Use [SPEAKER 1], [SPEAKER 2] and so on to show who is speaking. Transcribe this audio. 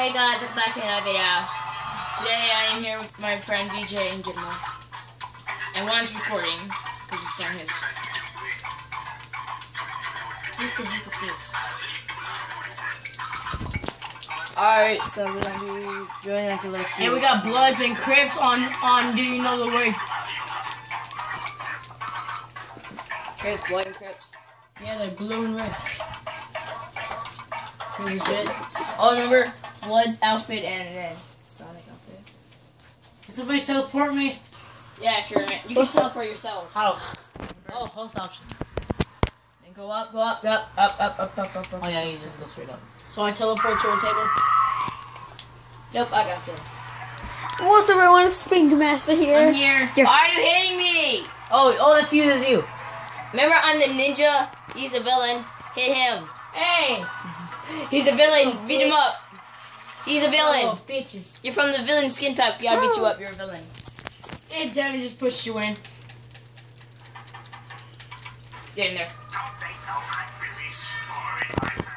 [SPEAKER 1] Alright guys, welcome back to another video. Today I am here with my friend DJ and Gitmo. And one's recording, because he's starting his... What the heck is this? Alright, so we're gonna be doing like a little scene.
[SPEAKER 2] And we got Bloods and Crips on Do You Know the Way?
[SPEAKER 1] Here's Blood and Crips.
[SPEAKER 2] Yeah, they're blue and red. Pretty legit.
[SPEAKER 1] Oh, remember? Blood outfit and then Sonic outfit.
[SPEAKER 2] Can somebody teleport me?
[SPEAKER 1] Yeah, sure. You can teleport yourself.
[SPEAKER 2] How? Oh, host option.
[SPEAKER 1] And go up, go up, go up, up, up, up, up, up, up.
[SPEAKER 2] Oh yeah, you just go straight up. So I teleport to a table?
[SPEAKER 1] Nope, I got you.
[SPEAKER 3] What's up, everyone? It's Spring Master here.
[SPEAKER 2] I'm here.
[SPEAKER 1] Why are you hitting me?
[SPEAKER 2] Oh, that's you, that's you.
[SPEAKER 1] Remember, I'm the ninja. He's a villain. Hit him.
[SPEAKER 2] Hey!
[SPEAKER 1] He's a villain. Beat him up. He's a villain.
[SPEAKER 2] Oh, bitches.
[SPEAKER 1] You're from the villain skin type. Gotta beat you up. You're a villain.
[SPEAKER 2] And Daddy just pushed you in.
[SPEAKER 1] Get in there.
[SPEAKER 4] Don't they know I'm busy sparring my